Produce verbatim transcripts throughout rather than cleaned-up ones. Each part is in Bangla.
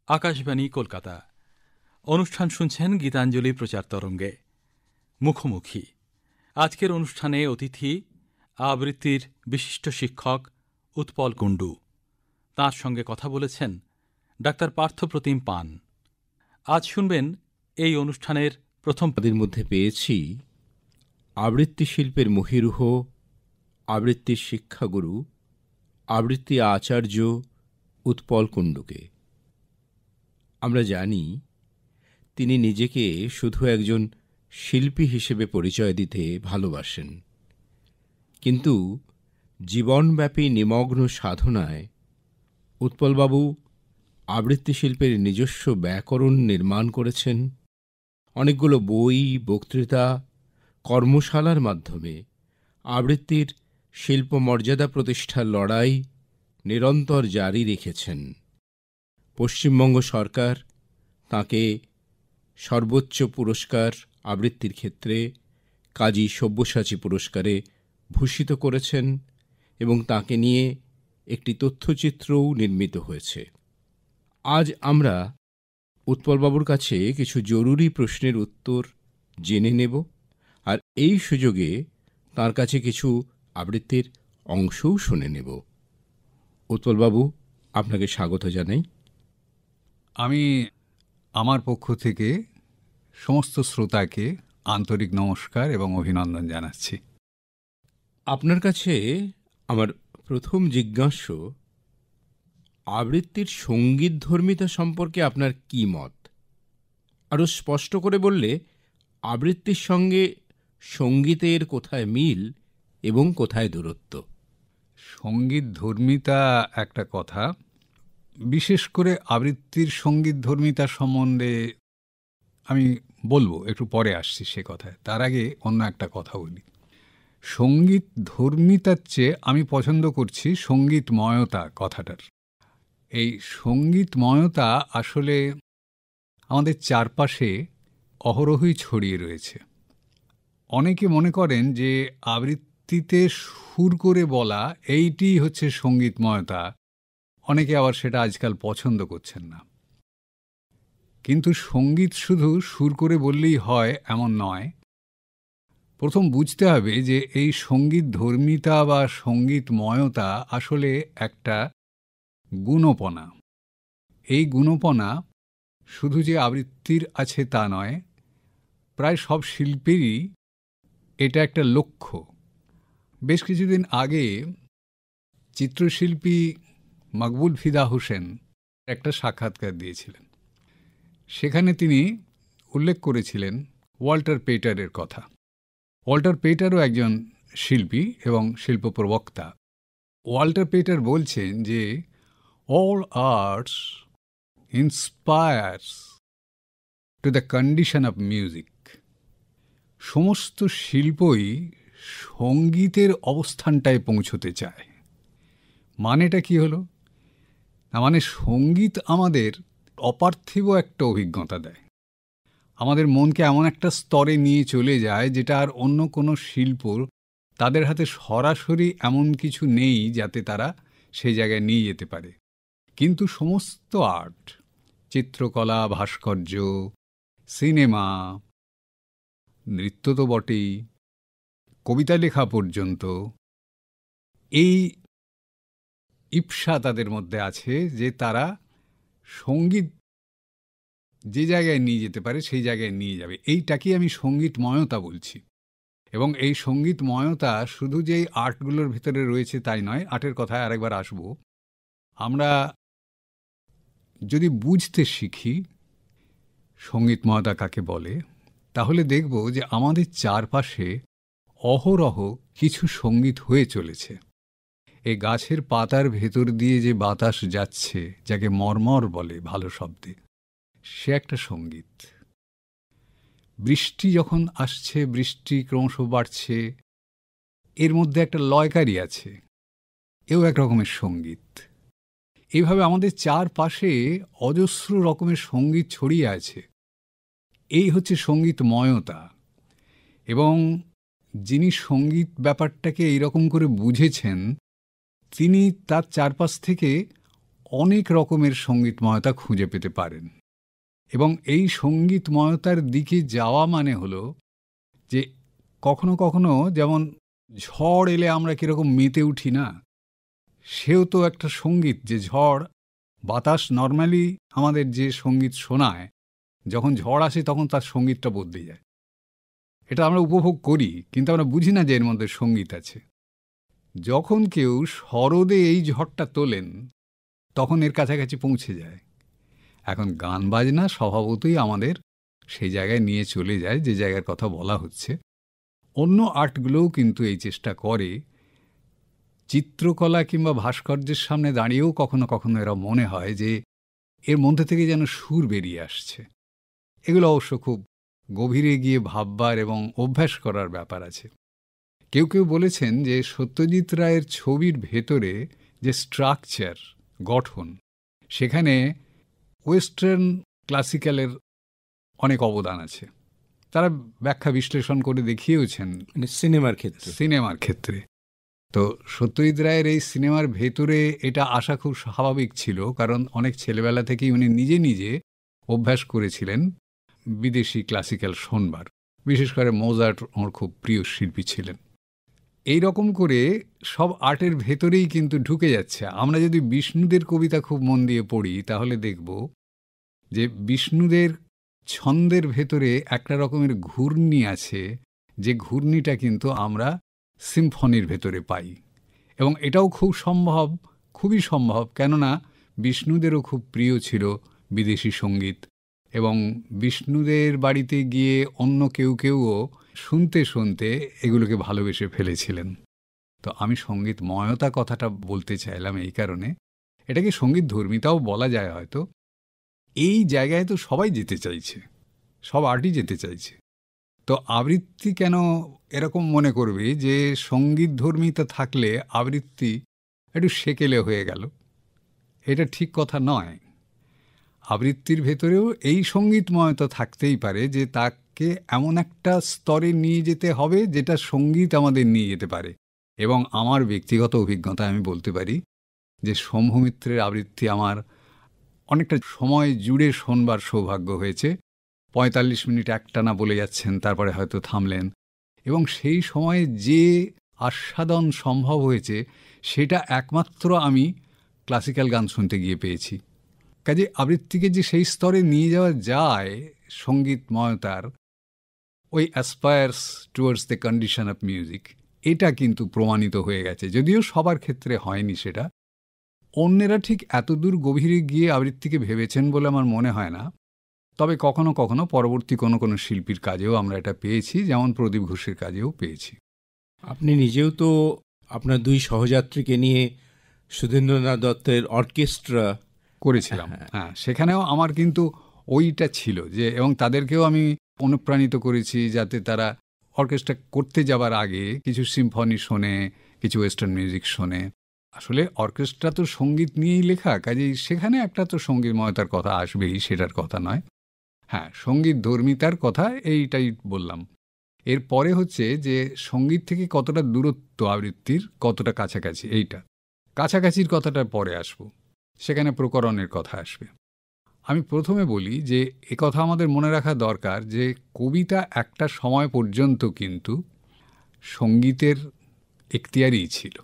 আকাশবাণী কলকাতা। অনুষ্ঠান শুনছেন গীতাঞ্জলি প্রচার তরঙ্গে। মুখোমুখি। আজকের অনুষ্ঠানে অতিথি আবৃত্তির বিশিষ্ট শিক্ষক উৎপল কুণ্ডু। তাঁর সঙ্গে কথা বলেছেন ডক্টর পার্থপ্রতিম পান। আজ শুনবেন এই অনুষ্ঠানের প্রথম পদের মধ্যে পেয়েছি আবৃত্তি শিল্পের মহিরুহ, আবৃত্তির শিক্ষাগুরু, আবৃত্তি আচার্য উৎপল কুণ্ডুকে। আমরা জানি তিনি নিজেকে শুধু একজন শিল্পী হিসেবে পরিচয় দিতে ভালোবাসেন, কিন্তু জীবনব্যাপী নিমগ্ন সাধনায় উৎপলবাবু আবৃত্তি শিল্পের নিজস্ব ব্যাকরণ নির্মাণ করেছেন। অনেকগুলো বই, বক্তৃতা, কর্মশালার মাধ্যমে আবৃত্তির শিল্প মর্যাদা প্রতিষ্ঠার লড়াই নিরন্তর জারি রেখেছেন। পশ্চিমবঙ্গ সরকার তাঁকে সর্বোচ্চ পুরস্কার আবৃত্তির ক্ষেত্রে কাজী সব্যসাচী পুরস্কারে ভূষিত করেছেন এবং তাঁকে নিয়ে একটি তথ্যচিত্রও নির্মিত হয়েছে। আজ আমরা উৎপলবাবুর কাছে কিছু জরুরি প্রশ্নের উত্তর জেনে নেব, আর এই সুযোগে তাঁর কাছে কিছু আবৃত্তির অংশও শুনে নেব। উৎপলবাবু, আপনাকে স্বাগত জানাই। আমি আমার পক্ষ থেকে সমস্ত শ্রোতাকে আন্তরিক নমস্কার এবং অভিনন্দন জানাচ্ছি। আপনার কাছে আমার প্রথম জিজ্ঞাস্য, আবৃত্তির সঙ্গীতধর্মিতা সম্পর্কে আপনার কি মত? আরও স্পষ্ট করে বললে, আবৃত্তির সঙ্গে সঙ্গীতের কোথায় মিল এবং কোথায় দূরত্ব? সঙ্গীতধর্মিতা একটা কথা, বিশেষ করে আবৃত্তির সঙ্গীতধর্মিতা সম্বন্ধে আমি বলবো, একটু পরে আসছি সে কথায়। তার আগে অন্য একটা কথা বলি। সঙ্গীতধর্মিতার চেয়ে আমি পছন্দ করছি সঙ্গীতময়তা কথাটার। এই সঙ্গীতময়তা আসলে আমাদের চারপাশে অহরহই ছড়িয়ে রয়েছে। অনেকে মনে করেন যে আবৃত্তিতে সুর করে বলা এইটি হচ্ছে সঙ্গীতময়তা। অনেকে আবার সেটা আজকাল পছন্দ করছেন না। কিন্তু সঙ্গীত শুধু সুর করে বললেই হয় এমন নয়। প্রথম বুঝতে হবে যে এই সঙ্গীতধর্মিতা বা সঙ্গীতময়তা আসলে একটা গুণপনা। এই গুণপনা শুধু যে আবৃত্তির আছে তা নয়, প্রায় সব শিল্পেরই এটা একটা লক্ষ্য। বেশ কিছুদিন আগে চিত্রশিল্পী মকবুল ফিদা হোসেন একটা সাক্ষাৎকার দিয়েছিলেন। সেখানে তিনি উল্লেখ করেছিলেন ওয়াল্টার পেটারের কথা। ওয়াল্টার পেটারও একজন শিল্পী এবং শিল্প প্রবক্তা। ওয়াল্টার পেটার বলছেন যে all arts inspires to the condition of music. সমস্ত শিল্পই সঙ্গীতের অবস্থানটায় পৌঁছতে চায়। মানেটা কি হলো? না, মানে সঙ্গীত আমাদের অপার্থিব একটা অভিজ্ঞতা দেয়। আমাদের মনকে এমন একটা স্তরে নিয়ে চলে যায় যেটা আর অন্য কোনো শিল্প তাদের হাতে সরাসরি এমন কিছু নেই যাতে তারা সেই জায়গায় নিয়ে যেতে পারে। কিন্তু সমস্ত আর্ট, চিত্রকলা, ভাস্কর্য, সিনেমা, নৃত্য তো বটেই, কবিতা লেখা পর্যন্ত, এই ইপ্সা তাদের মধ্যে আছে যে তারা সঙ্গীত যে জায়গায় নিয়ে যেতে পারে সেই জায়গায় নিয়ে যাবে। এইটাকেই আমি সঙ্গীতময়তা বলছি। এবং এই সঙ্গীতময়তা শুধু যে আর্টগুলোর ভিতরে রয়েছে তাই নয়। আর্টের কথায় আরেকবার আসব। আমরা যদি বুঝতে শিখি সঙ্গীতময়তা কাকে বলে, তাহলে দেখব যে আমাদের চারপাশে অহরহ কিছু সঙ্গীত হয়ে চলেছে। এই গাছের পাতার ভেতর দিয়ে যে বাতাস যাচ্ছে, যাকে মর্মর বলে ভালো শব্দে, সে একটা সঙ্গীত। বৃষ্টি যখন আসছে, বৃষ্টি ক্রমশ বাড়ছে, এর মধ্যে একটা লয়কারি আছে, এও এক রকমের সঙ্গীত। এইভাবে আমাদের চারপাশে অজস্র রকমের সঙ্গীত ছড়িয়ে আছে। এই হচ্ছে সঙ্গীতময়তা। এবং যিনি সঙ্গীত ব্যাপারটাকে এইরকম করে বুঝেছেন, তিনি তার চারপাশ থেকে অনেক রকমের সঙ্গীতময়তা খুঁজে পেতে পারেন। এবং এই সঙ্গীতময়তার দিকে যাওয়া মানে হলো যে কখনো কখনো যেমন ঝড় এলে আমরা কীরকম মেতে উঠি না, সেও তো একটা সঙ্গীত। যে ঝড় বাতাস নর্মালি আমাদের যে সঙ্গীত শোনায়, যখন ঝড় আসে তখন তার সঙ্গীতটা বদলে যায়। এটা আমরা উপভোগ করি, কিন্তু আমরা বুঝি না যে এর মধ্যে সঙ্গীত আছে। যখন কেউ সরোদে এই ঝড়টা তোলেন, তখন এর কাছাকাছি পৌঁছে যায়। এখন গান বাজনা স্বভাবতই আমাদের সেই জায়গায় নিয়ে চলে যায় যে জায়গার কথা বলা হচ্ছে। অন্য আর্টগুলোও কিন্তু এই চেষ্টা করে। চিত্রকলা কিংবা ভাস্কর্যের সামনে দাঁড়িয়েও কখনো কখনো এরা মনে হয় যে এর মধ্যে থেকে যেন সুর বেরিয়ে আসছে। এগুলো অবশ্য খুব গভীরে গিয়ে ভাববার এবং অভ্যাস করার ব্যাপার আছে। কেউ কেউ বলেছেন যে সত্যজিৎ রায়ের ছবির ভেতরে যে স্ট্রাকচার, গঠন, সেখানে ওয়েস্টার্ন ক্লাসিক্যালের অনেক অবদান আছে। তারা ব্যাখ্যা বিশ্লেষণ করে দেখিয়েওছেন সিনেমার ক্ষেত্রে সিনেমার ক্ষেত্রে তো সত্যজিৎ রায়ের এই সিনেমার ভেতরে এটা আসা খুব স্বাভাবিক ছিল, কারণ অনেক ছেলেবেলা থেকেই উনি নিজে নিজে অভ্যাস করেছিলেন বিদেশি ক্লাসিক্যাল শোনবার। বিশেষ করে মোজার্ট ওর খুব প্রিয় শিল্পী ছিলেন। এই রকম করে সব আর্টের ভেতরেই কিন্তু ঢুকে যাচ্ছে। আমরা যদি বিষ্ণুদের কবিতা খুব মন দিয়ে পড়ি, তাহলে দেখব যে বিষ্ণুদের ছন্দের ভেতরে একটা রকমের ঘূর্ণি আছে, যে ঘূর্ণিটা কিন্তু আমরা সিম্ফনির ভেতরে পাই। এবং এটাও খুব সম্ভব, খুবই সম্ভব, কেননা বিষ্ণুদেরও খুব প্রিয় ছিল বিদেশি সঙ্গীত। এবং বিষ্ণুদের বাড়িতে গিয়ে অন্য কেউ কেউও শুনতে শুনতে এগুলোকে ভালোবেসে ফেলেছিলেন। তো আমি সঙ্গীতময়তা কথাটা বলতে চাইলাম এই কারণে, এটাকে সঙ্গীত ধর্মিতাও বলা যায় হয়তো। এই জায়গায় তো সবাই যেতে চাইছে, সব আর্টই যেতে চাইছে। তো আবৃত্তি কেন এরকম মনে করবে যে সঙ্গীত ধর্মিতা থাকলে আবৃত্তি একটু সেকেলে হয়ে গেল? এটা ঠিক কথা নয়। আবৃত্তির ভেতরেও এই সঙ্গীতময়তা থাকতেই পারে, যে তাকে এমন একটা স্তরে নিয়ে যেতে হবে যেটা সঙ্গীত আমাদের নিয়ে যেতে পারে। এবং আমার ব্যক্তিগত অভিজ্ঞতা আমি বলতে পারি যে শম্ভুমিত্রের আবৃত্তি আমার অনেকটা সময় জুড়ে শোনবার সৌভাগ্য হয়েছে। পঁয়তাল্লিশ মিনিট একটানা বলে যাচ্ছেন, তারপরে হয়তো থামলেন, এবং সেই সময়ে যে আস্বাদন সম্ভব হয়েছে সেটা একমাত্র আমি ক্লাসিক্যাল গান শুনতে গিয়ে পেয়েছি। কাজে আবৃত্তিকে যে সেই স্তরে নিয়ে যাওয়া যায় সঙ্গীতময়তার, ওই aspires towards the condition of music, এটা কিন্তু প্রমাণিত হয়ে গেছে। যদিও সবার ক্ষেত্রে হয়নি সেটা। অন্যেরা ঠিক এত দূর গভীরে গিয়ে আবৃত্তিকে ভেবেছেন বলে আমার মনে হয় না। তবে কখনো কখনো পরবর্তী কোনো কোনো শিল্পীর কাজেও আমরা এটা পেয়েছি, যেমন প্রদীপ ঘোষের কাজেও পেয়েছি। আপনি নিজেও তো আপনার দুই সহযাত্রীকে নিয়ে সুধীন্দ্রনাথ দত্তের অর্কেস্ট্রা করেছিলাম। হ্যাঁ, সেখানেও আমার কিন্তু ওইটা ছিল যে, এবং তাদেরকেও আমি অনুপ্রাণিত করেছি যাতে তারা অর্কেস্ট্রা করতে যাবার আগে কিছু সিম্ফনি শোনে, কিছু ওয়েস্টার্ন মিউজিক শোনে। আসলে অর্কেস্ট্রা তো সঙ্গীত নিয়েই লেখা, কাজেই সেখানে একটা তো সঙ্গীতময়তার কথা আসবেই, সেটার কথা নয়। হ্যাঁ, সঙ্গীত ধর্মিতার কথা এইটাই বললাম। এরপরে হচ্ছে যে সঙ্গীত থেকে কতটা দূরত্ব আবৃত্তির, কতটা কাছাকাছি, এইটা কাছাকাছির কথাটা পরে আসবো, সেখানে প্রকরণের কথা আসবে। আমি প্রথমে বলি যে এ কথা আমাদের মনে রাখা দরকার যে কবিতা একটা সময় পর্যন্ত কিন্তু সঙ্গীতের এখতিয়ারই ছিল।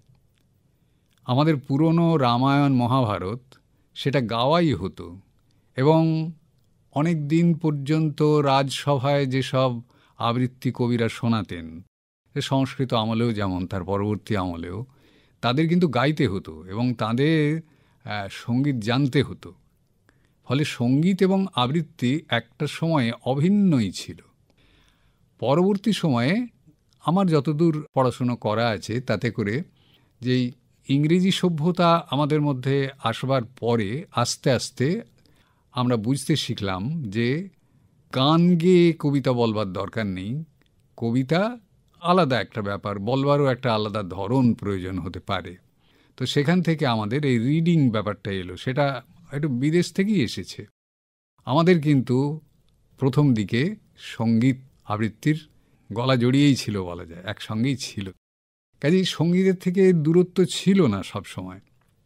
আমাদের পুরনো রামায়ণ মহাভারত সেটা গাওয়াই হতো, এবং অনেক দিন পর্যন্ত রাজসভায় যেসব আবৃত্তি কবিরা শোনাতেন, সংস্কৃত আমলেও যেমন তার পরবর্তী আমলেও, তাদের কিন্তু গাইতে হতো এবং তাদের সঙ্গীত জানতে হতো। ফলে সঙ্গীত এবং আবৃত্তি একটা সময়ে অভিন্নই ছিল। পরবর্তী সময়ে আমার যতদূর পড়াশুনো করা আছে তাতে করে যেই ইংরেজি সভ্যতা আমাদের মধ্যে আসবার পরে আস্তে আস্তে আমরা বুঝতে শিখলাম যে গান গেয়ে কবিতা বলবার দরকার নেই, কবিতা আলাদা একটা ব্যাপার, বলবারও একটা আলাদা ধরন প্রয়োজন হতে পারে। তো সেখান থেকে আমাদের এই রিডিং ব্যাপারটা এলো, সেটা একটু বিদেশ থেকেই এসেছে। আমাদের কিন্তু প্রথম দিকে সঙ্গীত আবৃত্তির গলা জড়িয়েই ছিল বলা যায়, একসঙ্গেই ছিল। কাজেই সঙ্গীতের থেকে দূরত্ব ছিল না সব সময়।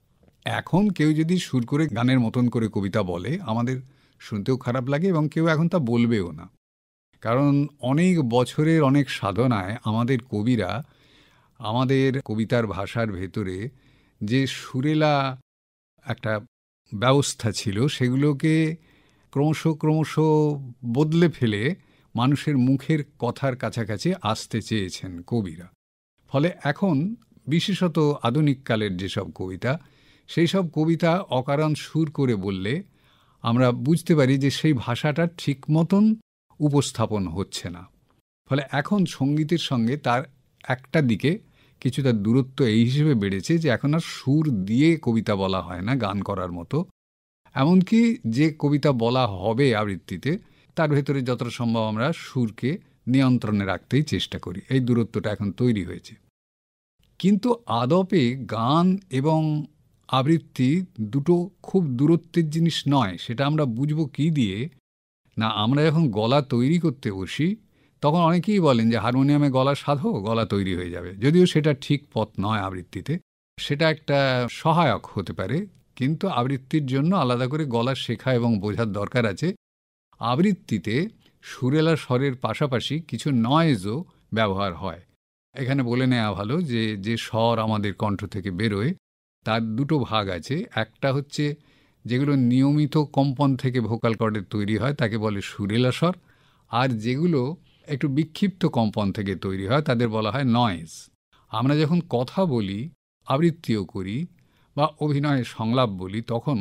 এখন কেউ যদি সুর করে গানের মতন করে কবিতা বলে আমাদের শুনতেও খারাপ লাগে, এবং কেউ এখন তা বলবেও না। কারণ অনেক বছরের অনেক সাধনায় আমাদের কবিরা আমাদের কবিতার ভাষার ভেতরে যে সুরেলা একটা ব্যবস্থা ছিল সেগুলোকে ক্রমশ ক্রমশ বদলে ফেলে মানুষের মুখের কথার কাছাকাছি আসতে চেয়েছেন কবিরা। ফলে এখন বিশেষত আধুনিককালের যেসব কবিতা, সেই সব কবিতা অকারণ সুর করে বললে আমরা বুঝতে পারি যে সেই ভাষাটা ঠিক মতন উপস্থাপন হচ্ছে না। ফলে এখন সঙ্গীতের সঙ্গে তার একটা দিকে কিছুটা দূরত্ব এই হিসেবে বেড়েছে যে এখন আর সুর দিয়ে কবিতা বলা হয় না গান করার মতো। এমনকি যে কবিতা বলা হবে আবৃত্তিতে তার ভেতরে যতটা সম্ভব আমরা সুরকে নিয়ন্ত্রণে রাখতেই চেষ্টা করি। এই দূরত্বটা এখন তৈরি হয়েছে। কিন্তু আদপে গান এবং আবৃত্তি দুটো খুব দূরত্বের জিনিস নয়। সেটা আমরা বুঝব কি দিয়ে না, আমরা যখন গলা তৈরি করতে বসি তখন অনেকেই বলেন যে হারমোনিয়ামে গলা সাধো, গলা তৈরি হয়ে যাবে। যদিও সেটা ঠিক পথ নয় আবৃত্তিতে, সেটা একটা সহায়ক হতে পারে, কিন্তু আবৃত্তির জন্য আলাদা করে গলা শেখা এবং বোঝার দরকার আছে। আবৃত্তিতে সুরেলা স্বরের পাশাপাশি কিছু নয়েজও ব্যবহার হয়। এখানে বলে নেওয়া ভালো যে যে স্বর আমাদের কণ্ঠ থেকে বেরোয় তার দুটো ভাগ আছে। একটা হচ্ছে যেগুলো নিয়মিত কম্পন থেকে ভোকাল কর্ডের তৈরি হয় তাকে বলে সুরেলা স্বর, আর যেগুলো একটু বিক্ষিপ্ত কম্পন থেকে তৈরি হয় তাদের বলা হয় নয়েজ। আমরা যখন কথা বলি, আবৃত্তিও করি বা অভিনয়ে সংলাপ বলি, তখন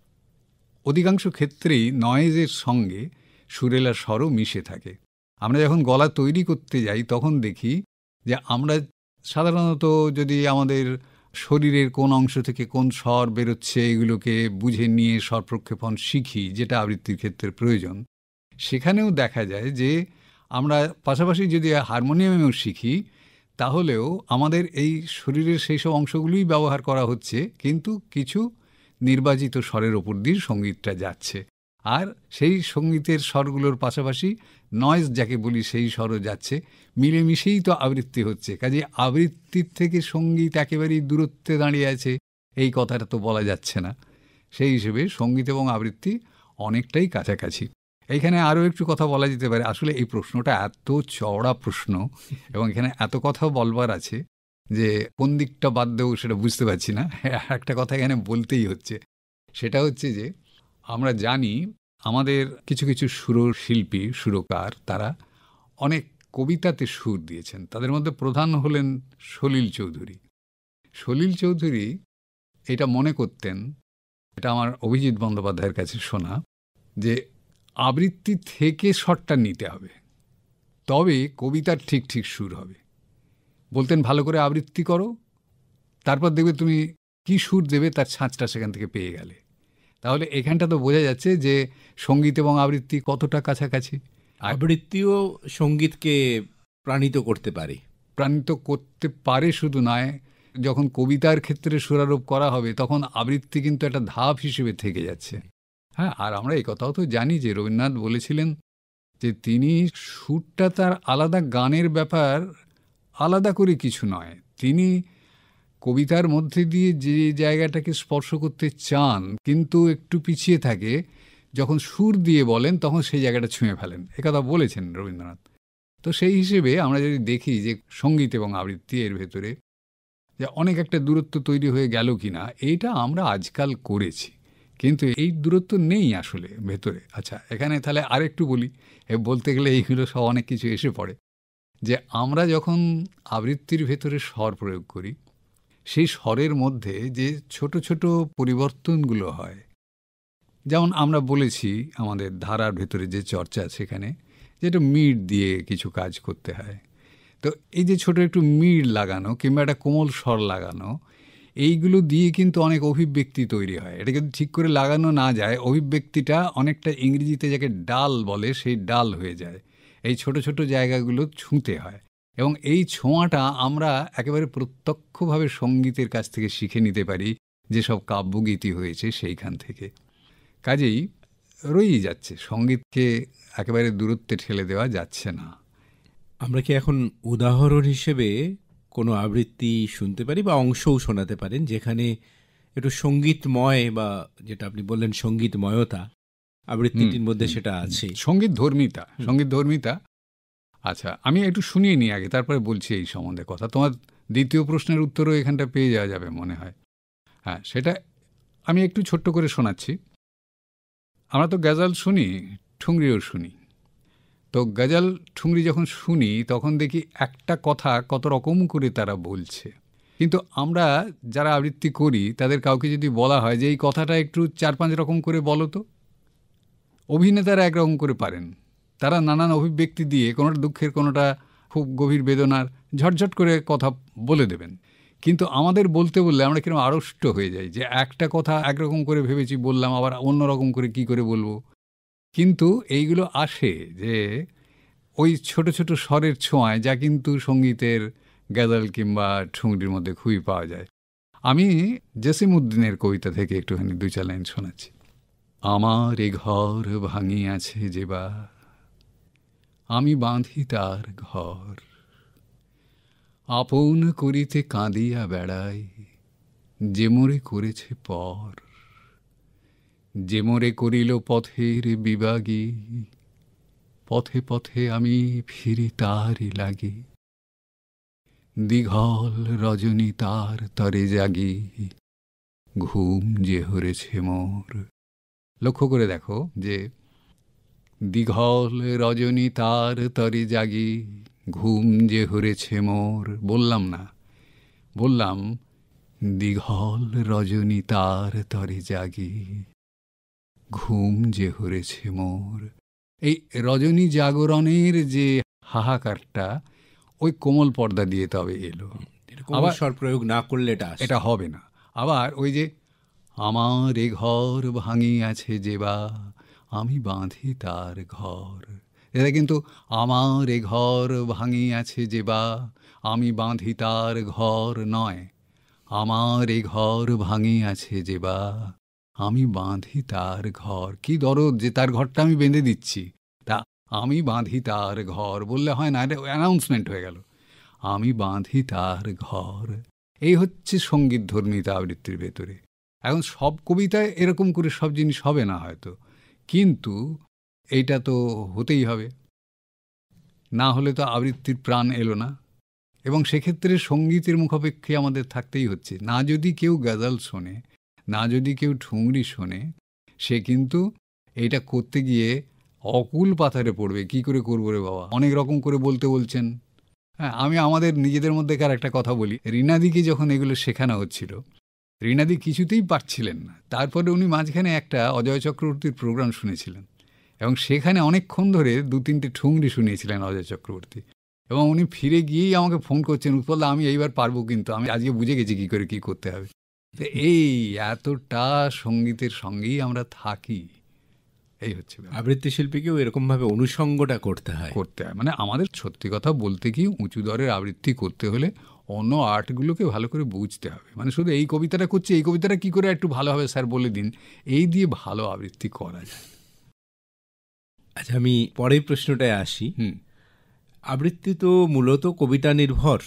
অধিকাংশ ক্ষেত্রেই নয়েজের সঙ্গে সুরেলা স্বরও মিশে থাকে। আমরা যখন গলা তৈরি করতে যাই তখন দেখি যে আমরা সাধারণত যদি আমাদের শরীরের কোন অংশ থেকে কোন স্বর বেরোচ্ছে এগুলোকে বুঝে নিয়ে স্বর প্রক্ষেপণ শিখি, যেটা আবৃত্তির ক্ষেত্রে প্রয়োজন, সেখানেও দেখা যায় যে আমরা পাশাপাশি যদি হারমোনিয়ামেও শিখি তাহলেও আমাদের এই শরীরের সেই সব অংশগুলোই ব্যবহার করা হচ্ছে, কিন্তু কিছু নির্বাচিত স্বরের ওপর দিয়ে সঙ্গীতটা যাচ্ছে। আর সেই সঙ্গীতের স্বরগুলোর পাশাপাশি নয়েজ যাকে বলি সেই স্বরও যাচ্ছে, মিলেমিশেই তো আবৃত্তি হচ্ছে। কাজে আবৃত্তির থেকে সঙ্গীত একেবারেই দূরত্বে দাঁড়িয়ে আছে এই কথাটা তো বলা যাচ্ছে না। সেই হিসেবে সঙ্গীত এবং আবৃত্তি অনেকটাই কাছাকাছি। এইখানে আরও একটু কথা বলা যেতে পারে। আসলে এই প্রশ্নটা এত চওড়া প্রশ্ন এবং এখানে এত কথাও বলবার আছে যে কোন দিকটা বাদ দেবো সেটা বুঝতে পারছি না। একটা কথা এখানে বলতেই হচ্ছে, সেটা হচ্ছে যে আমরা জানি আমাদের কিছু কিছু সুরশিল্পী, সুরকার, তারা অনেক কবিতাতে সুর দিয়েছেন। তাদের মধ্যে প্রধান হলেন সলিল চৌধুরী। সলিল চৌধুরী এটা মনে করতেন, এটা আমার অভিজিৎ বন্দ্যোপাধ্যায়ের কাছে শোনা, যে আবৃত্তি থেকে স্বরটা নিতে হবে, তবে কবিতার ঠিক ঠিক সুর হবে। বলতেন ভালো করে আবৃত্তি করো, তারপর দেখবে তুমি কি সুর দেবে তার ছাঁচটা সেখান থেকে পেয়ে গেলে। তাহলে এখানটা তো বোঝা যাচ্ছে যে সঙ্গীত এবং আবৃত্তি কতটা কাছাকাছি। আবৃত্তিও সঙ্গীতকে প্রাণিত করতে পারে। প্রাণিত করতে পারে শুধু নয়, যখন কবিতার ক্ষেত্রে সুরারোপ করা হবে তখন আবৃত্তি কিন্তু একটা ধাপ হিসেবে থেকে যাচ্ছে। হ্যাঁ, আর আমরা এই কথাও তো জানি যে রবীন্দ্রনাথ বলেছিলেন যে তিনি সুরটা তার আলাদা গানের ব্যাপার, আলাদা করে কিছু নয়। তিনি কবিতার মধ্যে দিয়ে যে জায়গাটাকে স্পর্শ করতে চান কিন্তু একটু পিছিয়ে থাকে, যখন সুর দিয়ে বলেন তখন সেই জায়গাটা ছুঁয়ে ফেলেন। একথা বলেছেন রবীন্দ্রনাথ। তো সেই হিসেবে আমরা যদি দেখি যে সঙ্গীত এবং আবৃত্তি এর ভেতরে যে অনেক একটা দূরত্ব তৈরি হয়ে গেল কি না, এইটা আমরা আজকাল করেছি, কিন্তু এই দূরত্ব নেই আসলে ভেতরে। আচ্ছা, এখানে তাহলে আরেকটু বলি, বলতে গেলে এইগুলো সব অনেক কিছু এসে পড়ে, যে আমরা যখন আবৃত্তির ভেতরে স্বর প্রয়োগ করি, সেই স্বরের মধ্যে যে ছোট ছোট পরিবর্তনগুলো হয়, যেমন আমরা বলেছি আমাদের ধারার ভেতরে যে চর্চা সেখানে যেটা মিড দিয়ে কিছু কাজ করতে হয়। তো এই যে ছোট একটু মিড লাগানো কিংবা একটা কোমল স্বর লাগানো, এইগুলো দিয়ে কিন্তু অনেক অভিব্যক্তি তৈরি হয়। এটা যদি ঠিক করে লাগানো না যায়, অভিব্যক্তিটা অনেকটা ইংরেজিতে যাকে ডাল বলে সেই ডাল হয়ে যায়। এই ছোট ছোট জায়গাগুলো ছুঁতে হয়, এবং এই ছোঁয়াটা আমরা একেবারে প্রত্যক্ষভাবে সঙ্গীতের কাছ থেকে শিখে নিতে পারি, যেসব কাব্যগীতি হয়েছে সেইখান থেকে। কাজেই রয়েই যাচ্ছে, সঙ্গীতকে একেবারে দূরত্বে ঠেলে দেওয়া যাচ্ছে না। আমরা কি এখন উদাহরণ হিসেবে কোনো আবৃত্তি শুনতে পারি বা অংশও শোনাতে পারেন যেখানে একটু সঙ্গীতময়, বা যেটা আপনি বললেন সঙ্গীতময়তা আবৃত্তিটির মধ্যে সেটা আছে, সঙ্গীত ধর্মিতা, সঙ্গীত ধর্মিতা। আচ্ছা, আমি একটু শুনিয়ে নিই আগে, তারপরে বলছি এই সম্বন্ধে কথা। তোমার দ্বিতীয় প্রশ্নের উত্তরও এখানটা পেয়ে যাওয়া যাবে মনে হয়। হ্যাঁ, সেটা আমি একটু ছোট্ট করে শোনাচ্ছি। আমরা তো গজল শুনি, ঠুংরিও শুনি। তো গজল ঠুংরি যখন শুনি তখন দেখি একটা কথা কত রকম করে তারা বলছে। কিন্তু আমরা যারা আবৃত্তি করি তাদের কাউকে যদি বলা হয় যে এই কথাটা একটু চার পাঁচ রকম করে বলো তো, অভিনেতারা একরকম করে পারেন। তারা নানান অভিব্যক্তি দিয়ে কোনোটা দুঃখের, কোনোটা খুব গভীর বেদনার, ঝটঝট করে কথা বলে দেবেন। কিন্তু আমাদের বলতে বললে আমরা কিরকম আড়ষ্ট হয়ে যাই যে একটা কথা একরকম করে ভেবেছি বললাম, আবার অন্য রকম করে কি করে বলবো। কিন্তু এইগুলো আসে যে ওই ছোট ছোট স্বরের ছোঁয়ায়, যা কিন্তু সঙ্গীতের গজল কিংবা ঠুংরির মধ্যে খুবই পাওয়া যায়। আমি জসিমউদ্দিনের কবিতা থেকে একটুখানি দুই চার লাইন শোনাচ্ছি। আমার এ ঘর ভাঙিয়াছে যেবা, আমি বাঁধি তার ঘর, আপন করিতে কাঁদিয়া বেড়াই, যে মোরে করেছে পর, যে মোরে করিল পথের বিভাগী, পথে পথে আমি ফিরি তারই লাগি, দীঘল রজনী তার তরে জাগি, ঘুম যে হরেছে মোর। লক্ষ্য করে দেখো যে দীঘল রজনী তার তরে জাগি, ঘুম যে হরেছে মোর। বললাম না, বললাম দীঘল রজনী তার তরে জাগি, ঘুম যে হরেছে মোর। এই রজনী জাগরণের যে হাহাকারটা ওই কোমল পর্দা দিয়ে তবে এলো। আবার স্বর প্রয়োগ না করলে এটা এটা হবে না। আবার ওই যে আমার এ ঘর ভাঙিয়াছে যেবা, আমি বাঁধি তার ঘর, এটা কিন্তু আমার এ ঘর ভাঙিয়াছে যেবা, আমি বাঁধি তার ঘর নয়। আমার এ ঘর ভাঙিয়াছে যেবা, আমি বাঁধি তার ঘর। কি দরদ যে তার ঘরটা আমি বেঁধে দিচ্ছি, তা আমি বাঁধি তার ঘর বললে হয় না, এটা অ্যানাউন্সমেন্ট হয়ে গেল। আমি বাঁধি তার ঘর। এই হচ্ছে সঙ্গীত ধর্মিতা আবৃত্তির ভেতরে। এখন সব কবিতায় এরকম করে সব জিনিস হবে না হয়তো, কিন্তু এইটা তো হতেই হবে, না হলে তো আবৃত্তির প্রাণ এলো না। এবং সেক্ষেত্রে সঙ্গীতের মুখাপেক্ষে আমাদের থাকতেই হচ্ছে। না যদি কেউ গজল শোনে, না যদি কেউ ঠুংরি শোনে, সে কিন্তু এইটা করতে গিয়ে অকুল পাথারে পড়বে। কি করে করবো রে বাবা, অনেক রকম করে বলতে বলছেন। হ্যাঁ, আমি আমাদের নিজেদের মধ্যেকার একটা কথা বলি। রীনাদিকে যখন এগুলো শেখানো হচ্ছিল, রীনাদি কিছুতেই পারছিলেন না। তারপরে উনি মাঝখানে একটা অজয় চক্রবর্তীর প্রোগ্রাম শুনেছিলেন এবং সেখানে অনেকক্ষণ ধরে দু তিনটে ঠুংরি শুনিয়েছিলেন অজয় চক্রবর্তী। এবং উনি ফিরে গিয়েই আমাকে ফোন করছেন, উৎপল দা আমি এইবার পারবো, কিন্তু আমি আজকে বুঝে গেছি কী করে কী করতে হবে। তো এই এতটা সঙ্গীতের সঙ্গেই আমরা থাকি, এই হচ্ছে আবৃত্তি শিল্পীকেও এরকমভাবে অনুষঙ্গটা করতে হয় করতে হয় মানে আমাদের সত্যি কথা বলতে কি, উঁচু দরের আবৃত্তি করতে হলে অন্য আর্টগুলোকে ভালো করে বুঝতে হবে। মানে শুধু এই কবিতাটা করছি, এই কবিতাটা কী করে একটু ভালো হবে স্যার বলে দিন, এই দিয়ে ভালো আবৃত্তি করা যায়। আচ্ছা, আমি পরের প্রশ্নটায় আসি। হুম আবৃত্তি তো মূলত কবিতা নির্ভর,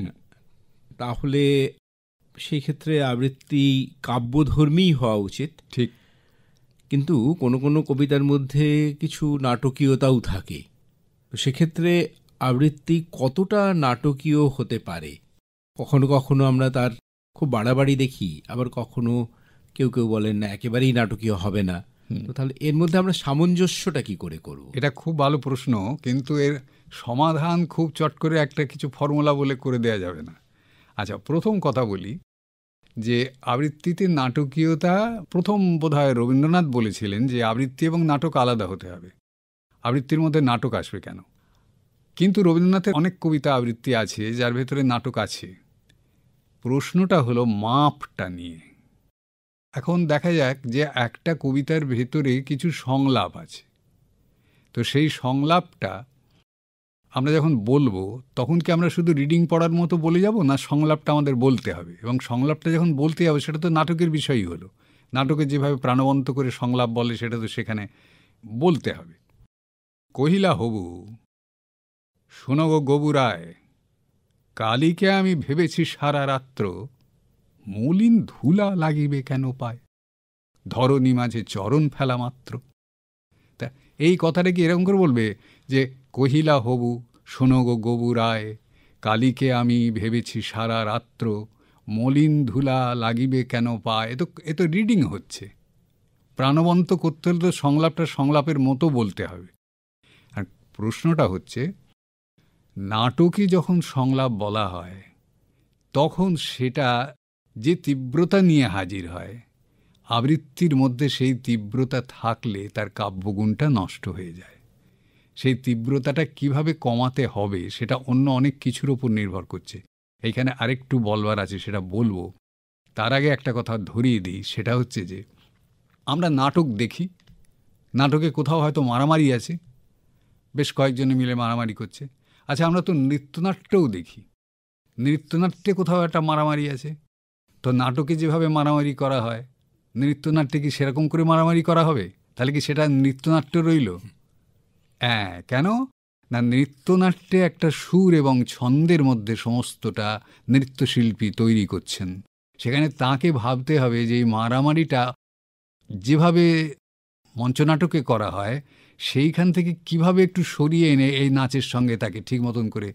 তাহলে সেই ক্ষেত্রে আবৃত্তি কাব্যধর্মী হওয়া উচিত। ঠিক, কিন্তু কোনো কোনো কবিতার মধ্যে কিছু নাটকীয়তাও থাকে, তো সেক্ষেত্রে আবৃত্তি কতটা নাটকীয় হতে পারে? কখনো কখনো আমরা তার খুব বাড়াবাড়ি দেখি, আবার কখনো কেউ কেউ বলেন না একেবারেই নাটকীয় হবে না। তো তাহলে এর মধ্যে আমরা সামঞ্জস্যটা কি করে করব? এটা খুব ভালো প্রশ্ন, কিন্তু এর সমাধান খুব চট করে একটা কিছু ফর্মুলা বলে করে দেয়া যাবে না। আচ্ছা, প্রথম কথা বলি যে আবৃত্তিতে নাটকীয়তা, প্রথম বোধহয় রবীন্দ্রনাথ বলেছিলেন যে আবৃত্তি এবং নাটক আলাদা হতে হবে, আবৃত্তির মধ্যে নাটক আসবে কেন? কিন্তু রবীন্দ্রনাথের অনেক কবিতা আবৃত্তি আছে যার ভেতরে নাটক আছে। প্রশ্নটা হলো মাপটা নিয়ে। এখন দেখা যাক যে একটা কবিতার ভেতরে কিছু সংলাপ আছে, তো সেই সংলাপটা আমরা যখন বলবো তখন কি আমরা শুধু রিডিং পড়ার মতো বলে যাব, না সংলাপটা আমাদের বলতে হবে? এবং সংলাপটা যখন বলতে যাবো সেটা তো নাটকের বিষয়ই হলো। নাটকে যেভাবে প্রাণবন্ত করে সংলাপ বলে সেটা তো সেখানে বলতে হবে। কহিলা হবু, শোনো গো গবুরায়, কালীকে আমি ভেবেছি সারা রাত্র, মলিন ধুলা লাগিবে কেন পায়, ধরণী মাঝে চরণ ফেলা মাত্র। তা এই কথাটা কি এরকম করে বলবে যে কহিলা হবু শোনো গো গবু রায়, কালীকে আমি ভেবেছি সারা রাত্র, মলিন ধুলা লাগিবে কেন পায়? এ তো এ তো রিডিং হচ্ছে। প্রাণবন্ত করতে হলে তো সংলাপটা সংলাপের মতো বলতে হবে। আর প্রশ্নটা হচ্ছে, নাটকে যখন সংলাপ বলা হয় তখন সেটা যে তীব্রতা নিয়ে হাজির হয়, আবৃত্তির মধ্যে সেই তীব্রতা থাকলে তার কাব্যগুণটা নষ্ট হয়ে যায়। সেই তীব্রতাটা কিভাবে কমাতে হবে সেটা অন্য অনেক কিছুর ওপর নির্ভর করছে। এইখানে আরেকটু বলবার আছে, সেটা বলবো। তার আগে একটা কথা ধরিয়ে দিই, সেটা হচ্ছে যে আমরা নাটক দেখি, নাটকে কোথাও হয়তো মারামারি আছে, বেশ কয়েকজনে মিলে মারামারি করছে। আচ্ছা, আমরা তো নৃত্যনাট্যও দেখি, নৃত্যনাট্যে কোথাও একটা মারামারি আছে। তো নাটকে যেভাবে মারামারি করা হয়, নৃত্যনাট্যে কি সেরকম করে মারামারি করা হবে? তাহলে কি সেটা নৃত্যনাট্য রইল? হ্যাঁ, কেন না, নৃত্যনাট্যে একটা সুর এবং ছন্দের মধ্যে সমস্তটা নৃত্যশিল্পী তৈরি করছেন। সেখানে তাকে ভাবতে হবে যে এই মারামারিটা যেভাবে মঞ্চনাটকে করা হয় সেইখান থেকে কিভাবে একটু সরিয়ে এনে এই নাচের সঙ্গে তাকে ঠিক মতন করে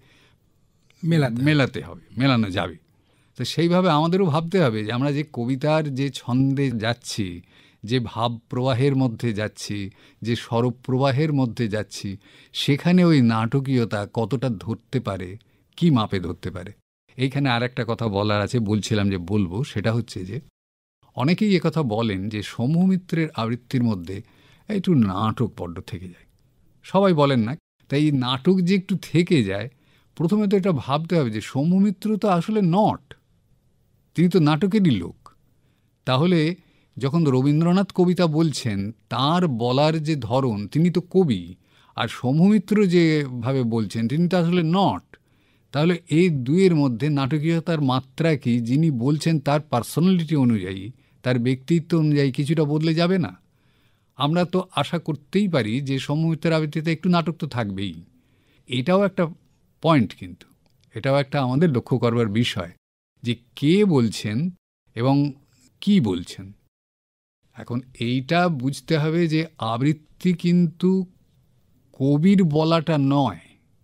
মেলাতে মেলাতে হবে, মেলানো যাবে। তো সেইভাবে আমাদেরও ভাবতে হবে যে আমরা যে কবিতার যে ছন্দে যাচ্ছি, যে ভাব প্রবাহের মধ্যে যাচ্ছি, যে স্বরূপ প্রবাহের মধ্যে যাচ্ছি, সেখানে ওই নাটকীয়তা কতটা ধরতে পারে, কি মাপে ধরতে পারে। এইখানে আর একটা কথা বলার আছে, বলছিলাম যে বলবো, সেটা হচ্ছে যে অনেকেই একথা বলেন যে সৌম্যমিত্রের আবৃত্তির মধ্যে একটু নাটক বড্ড থেকে যায়। সবাই বলেন না, তাই এই নাটক যে একটু থেকে যায়, প্রথমে তো এটা ভাবতে হবে যে সৌম্যমিত্র তো আসলে নট, তিনি তো নাটকেরই লোক। তাহলে যখন রবীন্দ্রনাথ কবিতা বলছেন, তার বলার যে ধরন, তিনি তো কবি, আর সৌম্যমিত্র যেভাবে বলছেন তিনি তো আসলে নট। তাহলে এই দুইয়ের মধ্যে নাটকীয়তার মাত্রা কি, যিনি বলছেন তার পার্সোনালিটি অনুযায়ী, তার ব্যক্তিত্ব অনুযায়ী কিছুটা বদলে যাবে না? আমরা তো আশা করতেই পারি যে সৌম্যমিত্রের আবৃত্তিতে একটু নাটক তো থাকবেই। এটাও একটা পয়েন্ট, কিন্তু এটাও একটা আমাদের লক্ষ্য করবার বিষয় যে কে বলছেন এবং কি বলছেন। এখন এইটা বুঝতে হবে যে আবৃত্তি কিন্তু কবির বলাটা নয়,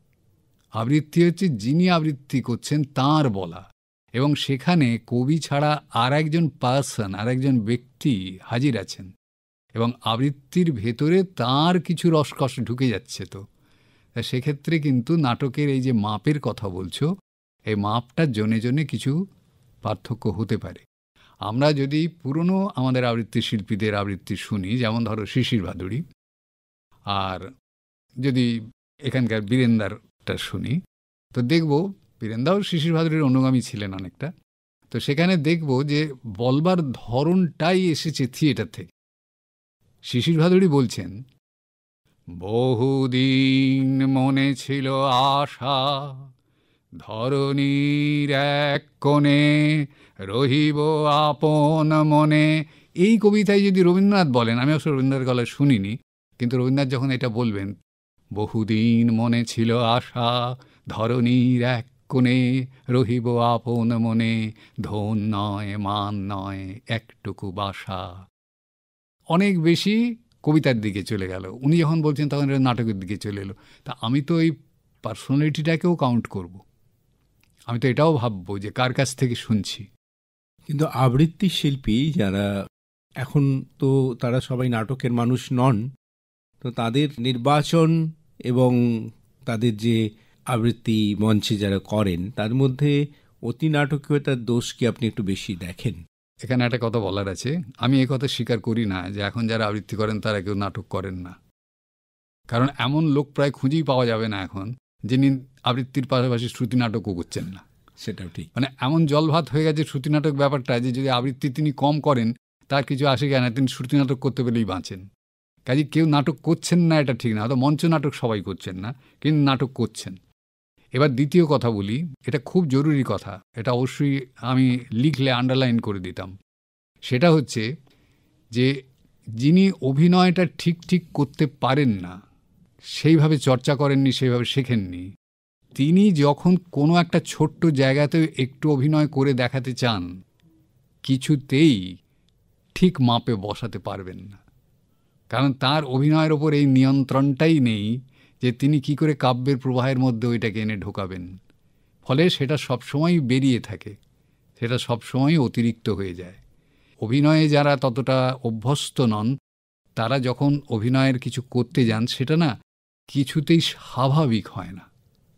আবৃত্তি হচ্ছে যিনি আবৃত্তি করছেন তাঁর বলা, এবং সেখানে কবি ছাড়া আর একজন পার্সন, আর একজন ব্যক্তি হাজির আছেন, এবং আবৃত্তির ভেতরে তাঁর কিছু রসকস ঢুকে যাচ্ছে। তো সেক্ষেত্রে কিন্তু নাটকের এই যে মাপের কথা বলছো, এই মাপটা জনে জনে কিছু পার্থক্য হতে পারে। আমরা যদি পুরনো আমাদের আবৃত্তি শিল্পীদের আবৃত্তি শুনি, যেমন ধরো শিশির ভাদুড়ী, আর যদি এখানকার বীরেন্দারটা শুনি, তো দেখব বীরেন্দাও শিশির ভাদুড়ীর অনুগামী ছিলেন অনেকটা। তো সেখানে দেখব যে বলবার ধরনটাই এসেছে থিয়েটার থেকে। শিশির ভাদুড়ী বলছেন, বহুদিন মনে ছিল আশা, ধরণীর এক কোণে রহিব আপন মনে। এই কবিতায় যদি রবীন্দ্রনাথ বলেন, আমি অবশ্য রবীন্দ্রনাথের গলায় শুনিনি, কিন্তু রবীন্দ্রনাথ যখন এটা বলবেন, বহুদিন মনে ছিল আশা, ধরণীর এক কোণে রহিব আপন মনে, ধন নয় মান নয় একটুকু বাসা, অনেক বেশি কবিতার দিকে চলে গেল। উনি যখন বলছেন তখন এটা নাটকের দিকে চলে এলো। তা আমি তো এই পার্সোনালিটিটাকেও কাউন্ট করব, আমি তো এটাও ভাববো যে কার কাছ থেকে শুনছি। কিন্তু আবৃত্তি শিল্পী যারা এখন, তো তারা সবাই নাটকের মানুষ নন, তো তাদের নির্বাচন এবং তাদের যে আবৃত্তি মঞ্চে যারা করেন, তার মধ্যে অতি নাটকীয়তার দোষ কি আপনি একটু বেশি দেখেন? এখানে একটা কথা বলার আছে, আমি এই কথা স্বীকার করি না যে এখন যারা আবৃত্তি করেন তারা কেউ নাটক করেন না। কারণ এমন লোক প্রায় খুঁজেই পাওয়া যাবে না এখন যিনি আবৃত্তির পাশাপাশি শ্রুতি নাটকও করছেন না। সেটাও ঠিক, মানে এমন জলভাত হয়ে গেছে শ্রুতি নাটক ব্যাপারটা, যে যদি আবৃত্তি তিনি কম করেন তার কিছু আসে যায় না, তিনি শ্রুতি নাটক করতে পেলেই বাঁচেন। কাজে কেউ নাটক করছেন না এটা ঠিক না, হয়তো মঞ্চ নাটক সবাই করছেন না, কিন্তু নাটক করছেন। এবার দ্বিতীয় কথা বলি, এটা খুব জরুরি কথা, এটা অবশ্যই আমি লিখলে আন্ডারলাইন করে দিতাম। সেটা হচ্ছে যে যিনি অভিনয়টা ঠিক ঠিক করতে পারেন না, সেইভাবে চর্চা করেননি, সেইভাবে শেখেননি, তিনি যখন কোনো একটা ছোট্ট জায়গাতেও একটু অভিনয় করে দেখাতে চান, কিছুতেই ঠিক মাপে বসাতে পারবেন না, কারণ তার অভিনয়ের ওপর এই নিয়ন্ত্রণটাই নেই যে তিনি কি করে কাব্যের প্রবাহের মধ্যে ওইটাকে এনে ঢোকাবেন। ফলে সেটা সবসময় বেরিয়ে থাকে, সেটা সবসময় অতিরিক্ত হয়ে যায়। অভিনয়ে যারা ততটা অভ্যস্ত নন, তারা যখন অভিনয়ের কিছু করতে যান সেটা না কিছুতেই স্বাভাবিক হয় না।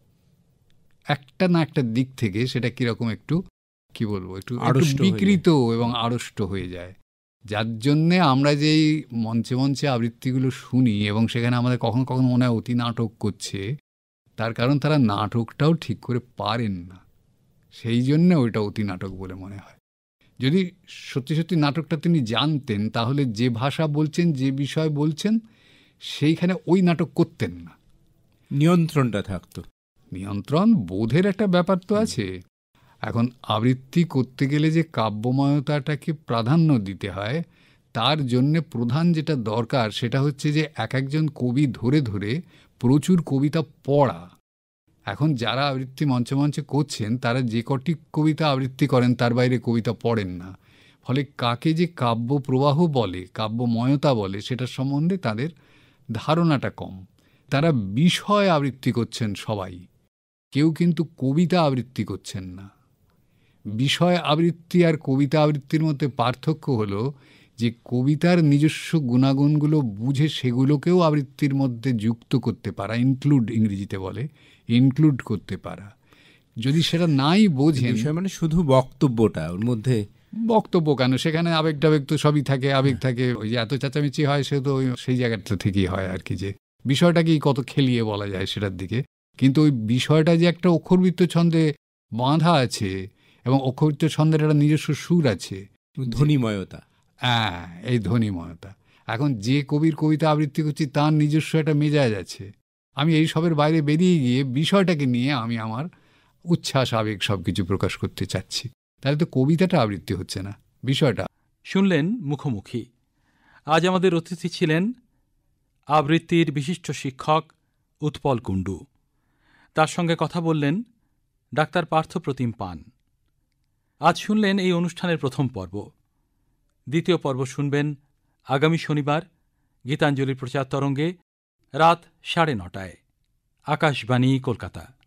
একটা না একটা দিক থেকে সেটা কীরকম একটু কি বলবো একটু বিকৃত এবং আড়ষ্ট হয়ে যায়, যার জন্যে আমরা যেই মঞ্চে মঞ্চে আবৃত্তিগুলো শুনি এবং সেখানে আমাদের কখনো কখনো মনে হয় অতি নাটক করছে, তার কারণ তারা নাটকটাও ঠিক করে পারেন না, সেই জন্যে ওইটা অতি নাটক বলে মনে হয়। যদি সত্যি সত্যি নাটকটা তিনি জানতেন, তাহলে যে ভাষা বলছেন, যে বিষয় বলছেন, সেইখানে ওই নাটক করতেন না, নিয়ন্ত্রণটা থাকতো। নিয়ন্ত্রণ বোধের একটা ব্যাপার তো আছে। এখন আবৃত্তি করতে গেলে যে কাব্যময়তাটাকে প্রাধান্য দিতে হয়, তার জন্যে প্রধান যেটা দরকার সেটা হচ্ছে যে এক একজন কবি ধরে ধরে প্রচুর কবিতা পড়া। এখন যারা আবৃত্তি মঞ্চে মঞ্চে করছেন, তারা যে কটি কবিতা আবৃত্তি করেন তার বাইরে কবিতা পড়েন না। ফলে কাকে যে কাব্য প্রবাহ বলে, কাব্যময়তা বলে, সেটার সম্বন্ধে তাদের ধারণাটা কম। তারা বিষয় আবৃত্তি করছেন সবাই, কেউ কিন্তু কবিতা আবৃত্তি করছেন না। বিষয় আবৃত্তি আর কবিতা আবৃত্তির মধ্যে পার্থক্য হলো যে কবিতার নিজস্ব গুণাগুণগুলো বুঝে সেগুলোকেও আবৃত্তির মধ্যে যুক্ত করতে পারা, ইনক্লুড ইংরেজিতে বলে, ইনক্লুড করতে পারা। যদি সেটা নাই বোঝেন, মানে শুধু বক্তব্যটা ওর মধ্যে, বক্তব্য কেন, সেখানে আবেগ টাবেগ তো সবই থাকে, আবেগ থাকে, ওই যে এত চেঁচামেচি হয় সে তো সেই জায়গাটা থেকেই হয় আর কি, যে বিষয়টাকেই কত খেলিয়ে বলা যায় সেটার দিকে। কিন্তু ওই বিষয়টা যে একটা অক্ষরবৃত্ত ছন্দে বাঁধা আছে এবং অক্ষরবৃত্ত ছন্দের একটা নিজস্ব সুর আছে, ধ্বনিময়তা, হ্যাঁ এই ধ্বনিময়তা। এখন যে কবির কবিতা আবৃত্তি করছি তার নিজস্ব একটা মেজাজ আছে, আমি এই সবের বাইরে বেরিয়ে গিয়ে বিষয়টাকে নিয়ে আমি আমার উচ্ছ্বাস আবেগ সব কিছু প্রকাশ করতে চাচ্ছি, তাহলে তো কবিতাটা আবৃত্তি হচ্ছে না, বিষয়টা। শুনলেন মুখোমুখি। আজ আমাদের অতিথি ছিলেন আবৃত্তির বিশিষ্ট শিক্ষক উৎপল কুণ্ডু। তার সঙ্গে কথা বললেন ডাক্তার পার্থপ্রতিম পান। আজ শুনলেন এই অনুষ্ঠানের প্রথম পর্ব। দ্বিতীয় পর্ব শুনবেন আগামী শনিবার গীতাঞ্জলির প্রচার তরঙ্গে রাত সাড়ে নটায়। আকাশবাণী, কলকাতা।